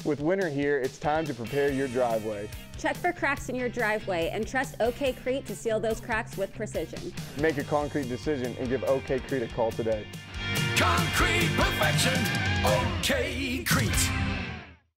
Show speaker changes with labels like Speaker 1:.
Speaker 1: With winter here, it's time to prepare your driveway.
Speaker 2: Check for cracks in your driveway and trust OKCrete to seal those cracks with precision.
Speaker 1: Make a concrete decision and give OKCrete a call today.
Speaker 3: Concrete perfection, OKCrete.